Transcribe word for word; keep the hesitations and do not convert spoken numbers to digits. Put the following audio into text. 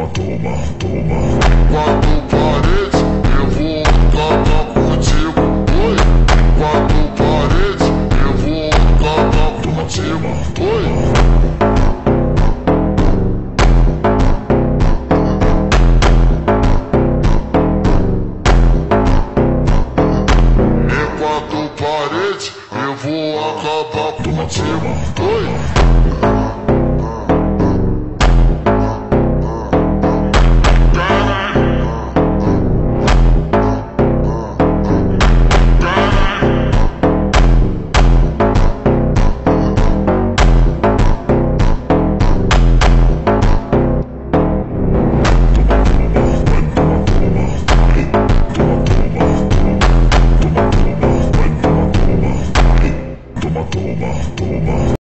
toma, toma, toma. Quatro paredes, eu vou cagar contigo. Oi, quatro paredes, eu vou cagar contigo. Oi.